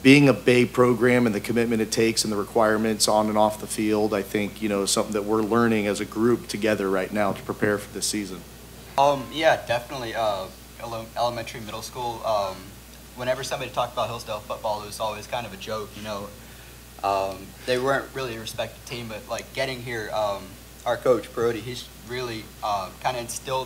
being a Bay program and the commitment it takes and the requirements on and off the field, I think, is something that we're learning as a group together right now to prepare for this season. Yeah, definitely. Elementary, middle school. Whenever somebody talked about Hillsdale football, it was always kind of a joke, They weren't really a respected team, but like getting here, our coach Brody, he's really kind of instilled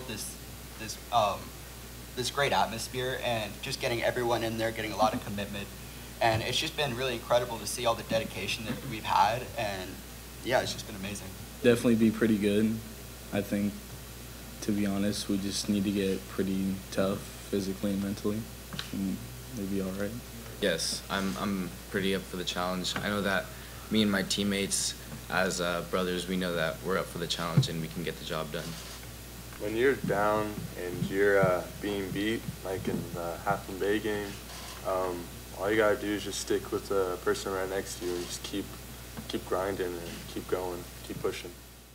this great atmosphere, and just getting everyone in there, getting a lot of commitment, and it's just been really incredible to see all the dedication that we've had, and yeah, it's just been amazing. Definitely be pretty good. I think, to be honest, we just need to get pretty tough physically and mentally, and we'll be all right. Yes, I'm pretty up for the challenge. I know that me and my teammates, as brothers, we know that we're up for the challenge and we can get the job done. When you're down and you're being beat, like in the Half Moon Bay game, all you gotta do is just stick with the person right next to you and just keep grinding and keep going, keep pushing.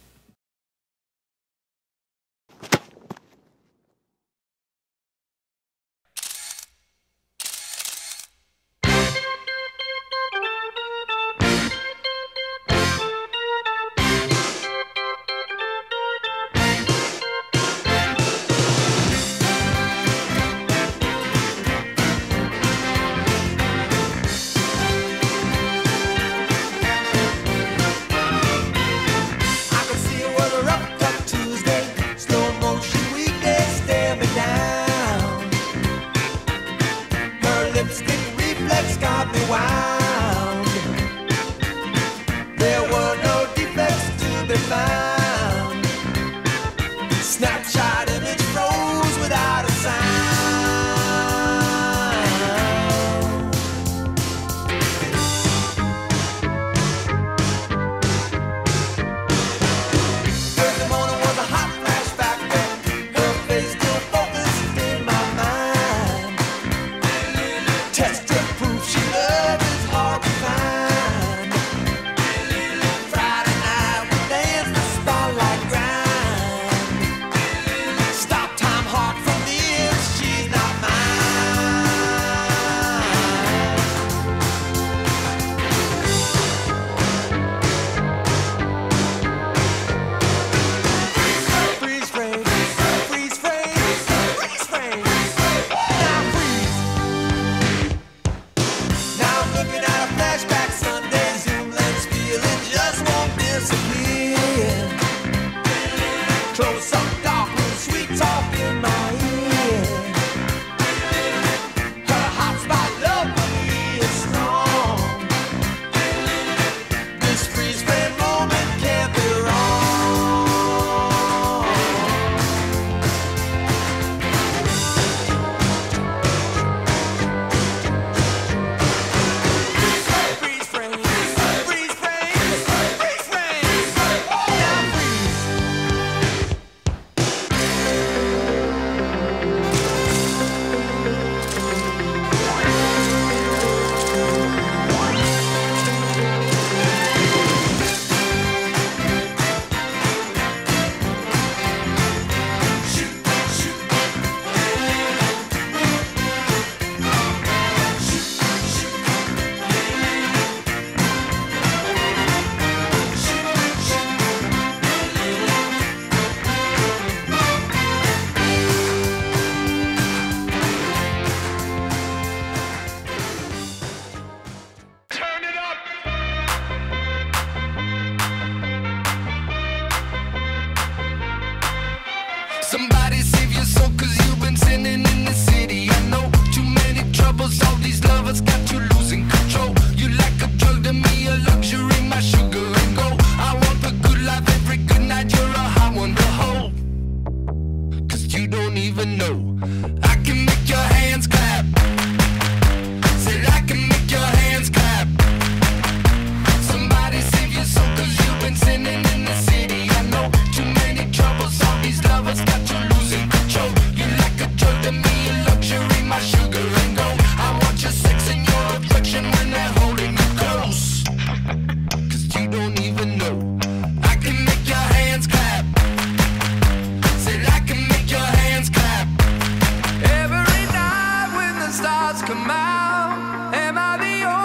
Somebody save your soul, cause you've been sinning in the city. I know too many troubles, all these lovers got you losing control. You like a drug to me, a luxury, my sugar and gold. I want the good life every good night, you're a hot one to hold. Cause you don't even know, I can make your hands clap. Said I can make your hands clap. Somebody save your soul, cause you've been sinning in the city. I know too many troubles, all these lovers got you losing control. You like a drug to me, a luxury, my sugar and gold. I want your sex and your affection when they're holding you close. Cause you don't even know, I can make your hands clap. Said I can make your hands clap. Every night when the stars come out, am I the only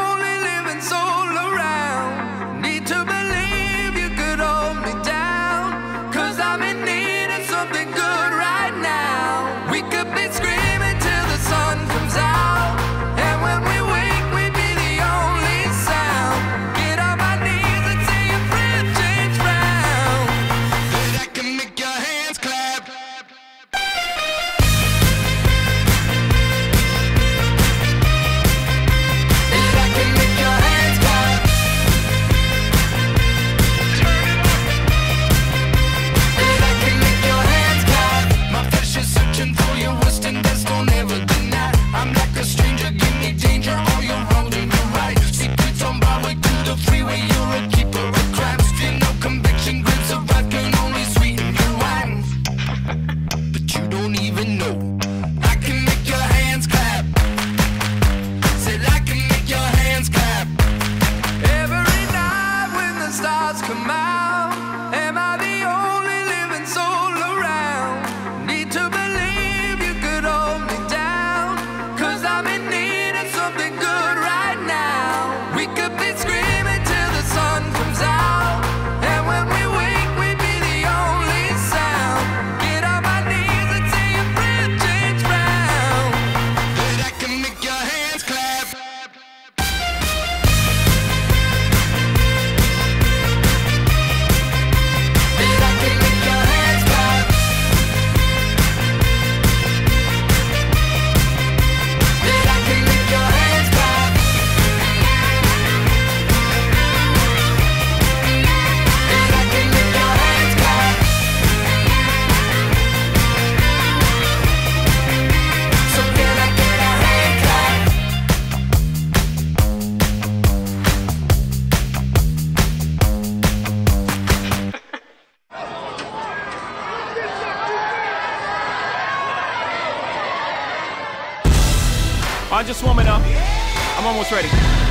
I'm almost ready.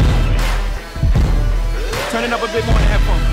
Turn it up a bit more in the headphones.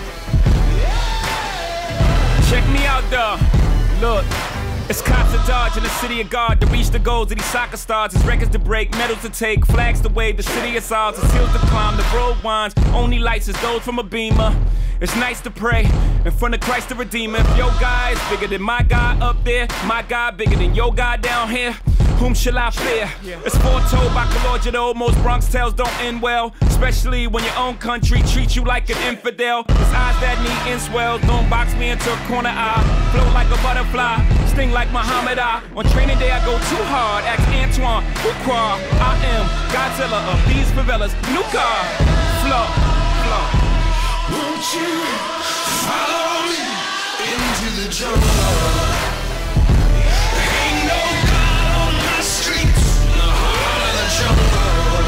Check me out, though. Look. It's cops to dodge in the city of God to reach the goals of these soccer stars. It's records to break, medals to take, flags to wave. The city is ours, it's hills to climb, the road winds. Only lights is those from a beamer. It's nice to pray in front of Christ the Redeemer. If your guy is bigger than my guy up there, my guy bigger than your guy down here, whom shall I fear? It's foretold by Kalorjado, most Bronx tales don't end well, especially when your own country treats you like an infidel. It's eyes that need inswells, don't box me into a corner eye. Float like a butterfly, sting like Muhammad Ali. On training day I go too hard, ask Antoine Fuqua. I am Godzilla of these favelas, new car, flow. Won't you follow me into the jungle? Ain't no God on my streets, in the heart of the jungle.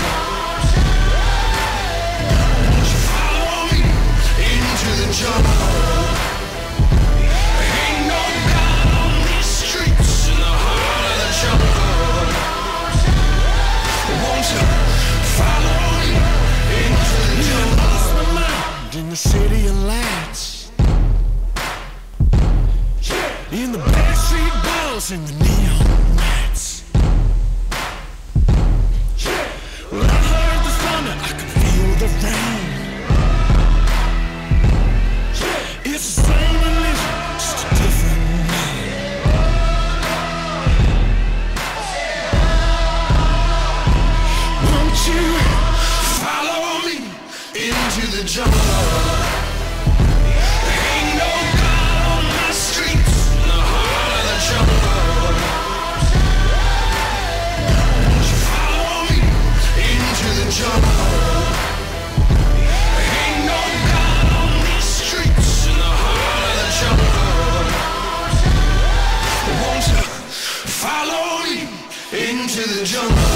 Won't you follow me into the jungle? Ain't no God on these streets, in the heart of the jungle. Won't you follow me into the jungle? In the city of lights, in the backstreet balls, in the neon lights. When I heard the thunder, I could feel the rain. It's the same religion, just a different name. Won't you follow me into the jungle? Ain't no God on my streets, in the heart of the jungle. Won't you follow me into the jungle? Ain't no God on these streets, in the heart of the jungle. Won't you follow me into the jungle?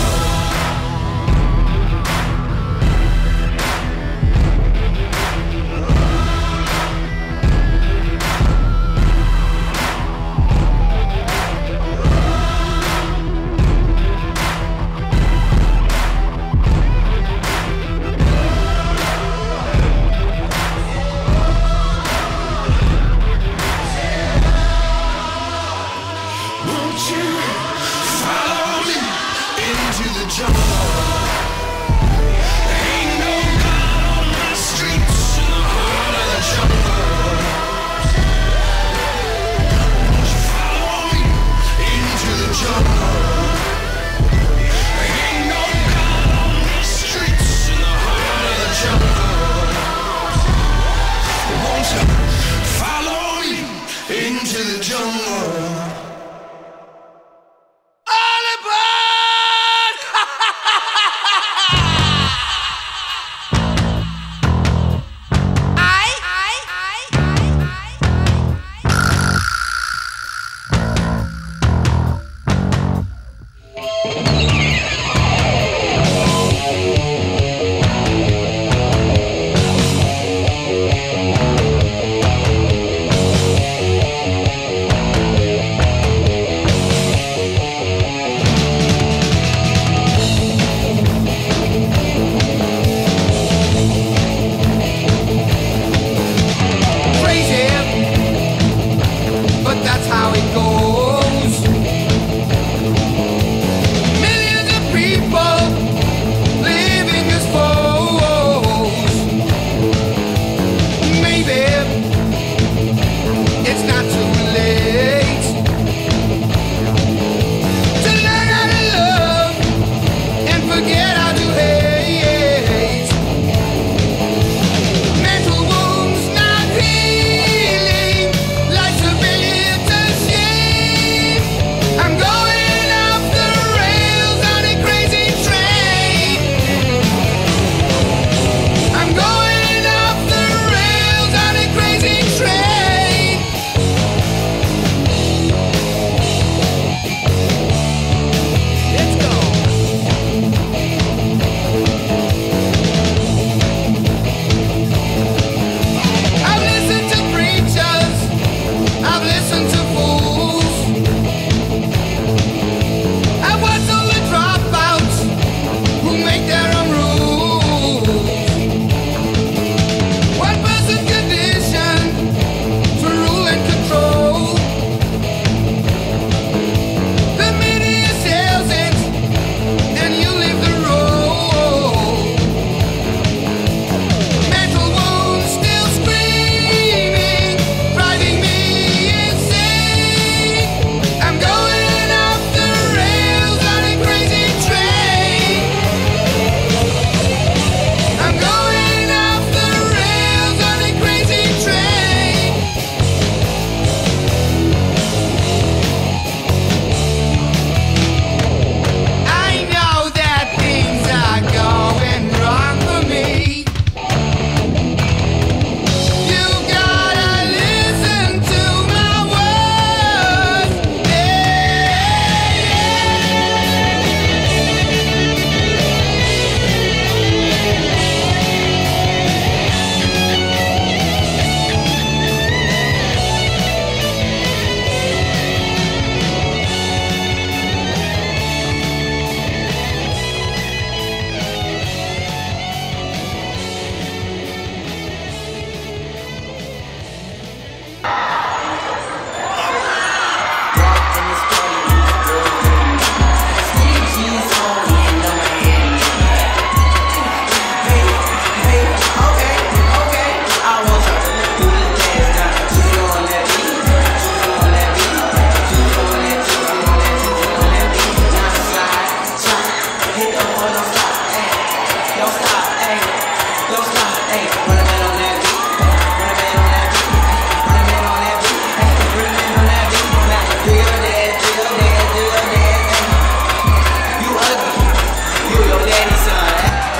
don't stop, hey, don't stop, hey. Run a man on that beat, run a man on that beat, run a man on that beat, hey, run a man on that beat. Now do your dad, do your dad, do your dad, hey. You ugly, you your daddy's son.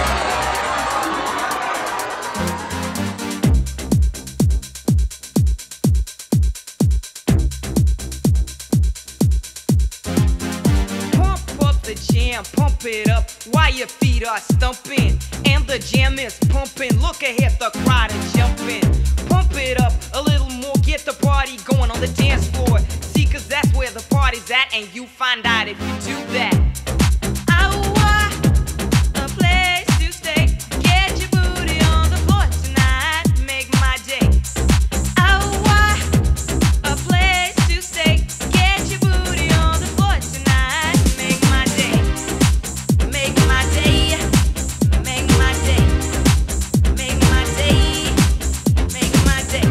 Pump it up while your feet are stumping and the jam is pumping. Look ahead, the crowd is jumping. Pump it up a little more, get the party going on the dance floor. See, cause that's where the party's at, and you find out if you do that. A place to stay. Get your booty on the floor tonight. Make my day. A place to stay. Get your booty on the floor tonight. Make my day. Make my day. Make my day. Make my day. Make my day.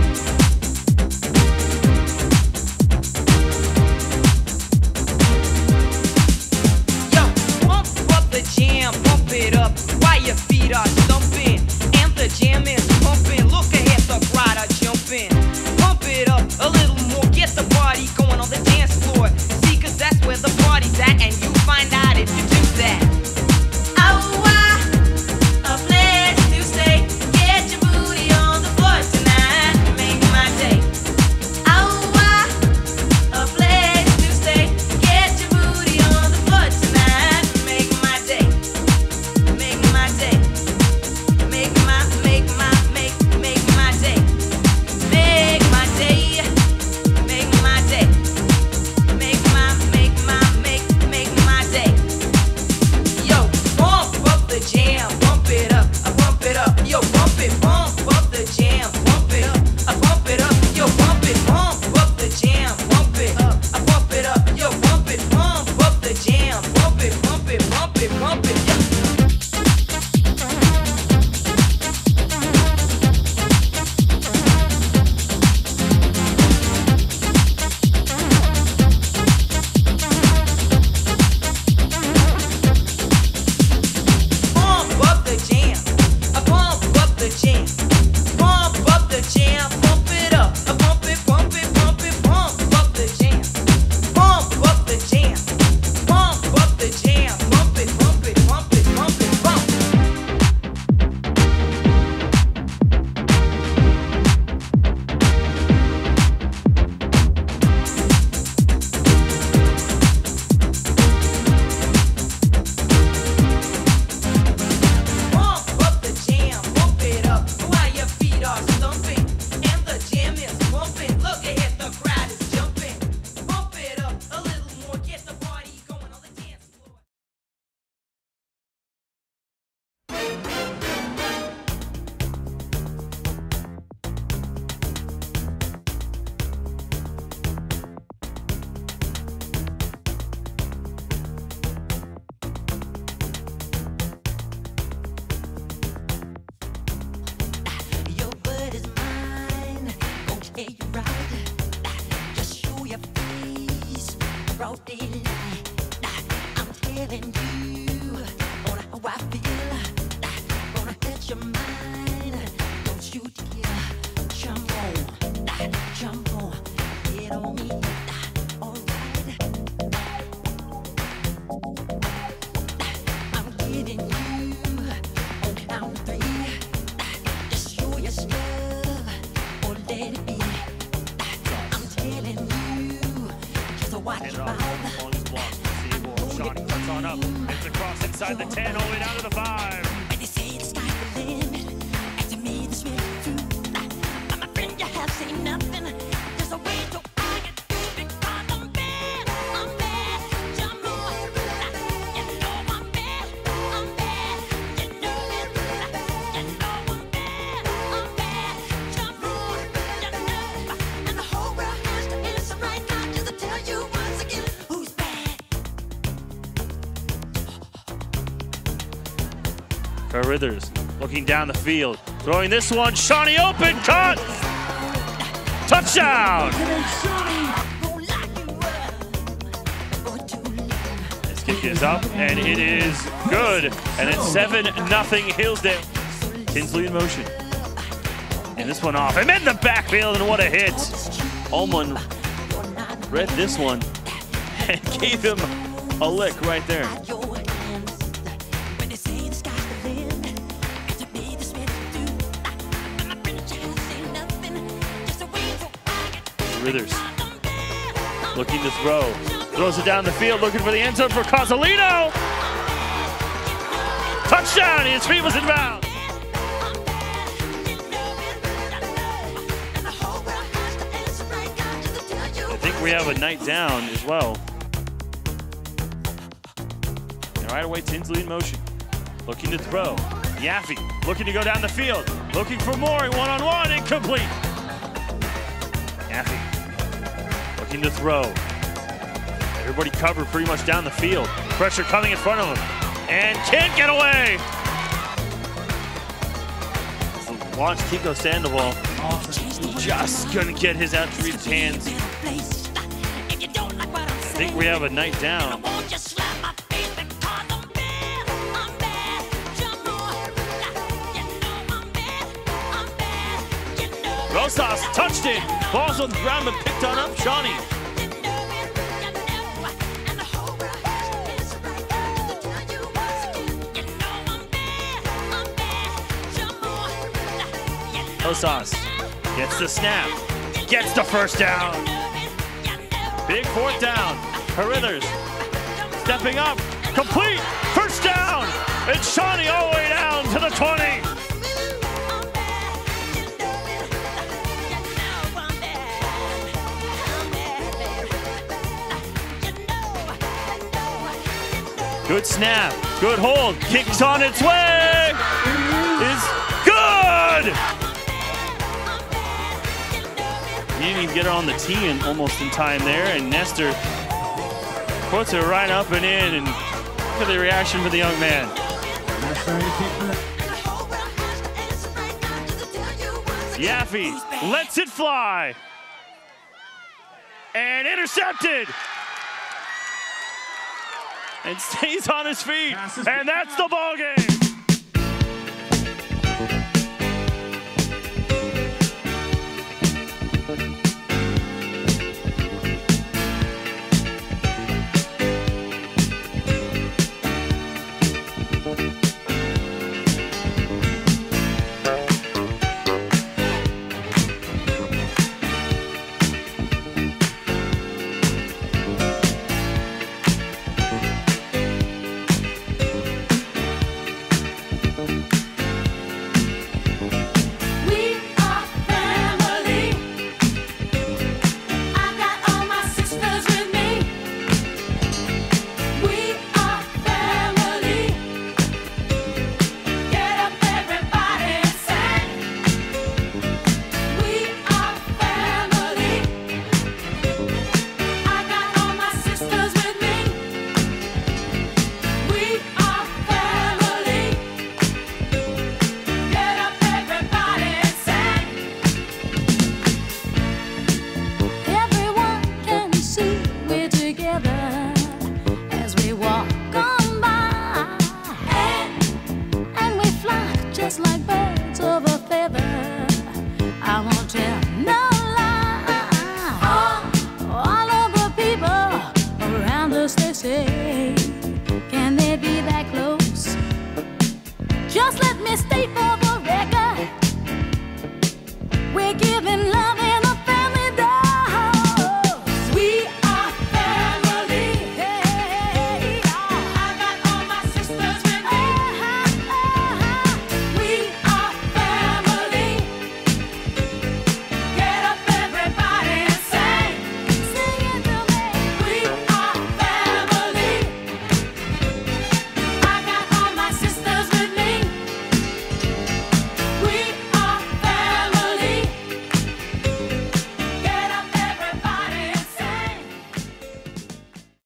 Yo, pump up the jam, pump it up while your feet are stumping and the jam is pumping. Look ahead, the crowd are jumping. Pump it up a little more, get the party going on the dance floor. See, cause that's where the party's at, and you find out if you do that. A place to stay. Get your booty on the floor tonight. Make my day. A place to stay. Get your booty on the floor tonight. Make my day. Make my day. Make my day. Make my day. Make my day. Make my day. Make my day. Yo, pump up the jam, pump it up, I pump it up. Yo, pump it, pump up the jam, pump it up, I pump it up. Yo, pump it, pump up the jam, pump it up, I pump it up. Yo, pump it, pump up the jam, pump it, pump it, pump it, pump it. Yeah. Pump up the jam, I pump up the jam, pump up the jam, pump it up, I pump it, pump it, pump it, pump up the jam, pump up the jam, pump up the jam, pump it, pump it, pump it, pump it, pump. Pump up the jam, pump it up while your feet are stumping and the jam is pumping. Look ahead, the crowd is jumping. Pump it up a little more, get the party going on the dance floor. Your word is mine, gon' tell you right. Just show your face, broad daylight. I'm telling you on how I feel. Gonna hurt your mind, don't you dare jump on, get on me. Alright, I'm getting you on count three. Just show your stuff or let it be. I'm telling you, just watch your mouth. On his block. Shawnee cuts on up. Hits the cross inside the 10, all the way down to the 5. When they say the sky's the limit, and to me this may be true. But my friend, you have seen nothing. There's a way to argue because I'm bad. Jump on. You know I'm bad. You know it. You know I'm bad. Jump on. You know. And the whole world has to answer right now just to tell you once again who's bad. Carruthers looking down the field, throwing this one. Shawnee open, caught! Touchdown! Gonna lock you up for too long. This kid Puck is up, and it is good. And it's 7-0 Hillsdale. Tinsley in motion. And this one off. And in the backfield, and what a hit. Ullman read this one and gave him a lick right there. Withers looking to throw. Throws it down the field, looking for the end zone for Cozzolino. Touchdown! His feet was in bounds. I think we have a night down as well. And right away, Tinsley in motion. Looking to throw. Yaffe looking to go down the field. Looking for more. One-on-one, incomplete. Yaffe looking to throw. Everybody covered pretty much down the field. Pressure coming in front of him. And can't get away. Watch Kiko Sandoval. Just gonna get his outreached hands. I think we have a night down. Rosas touched it. Ball's on the ground but picked on up Shawnee. Rosas gets the snap. Gets the first down. Big fourth down. Carithers stepping up. Complete. First down. It's Shawnee all the way down to the 20. Good snap, good hold, kicks on its way, is good! He didn't even get her on the tee and almost in time there, and Nestor puts it right up and in, and look at the reaction for the young man. Yaffe lets it fly, and intercepted! And stays on his feet, and that's the ball game.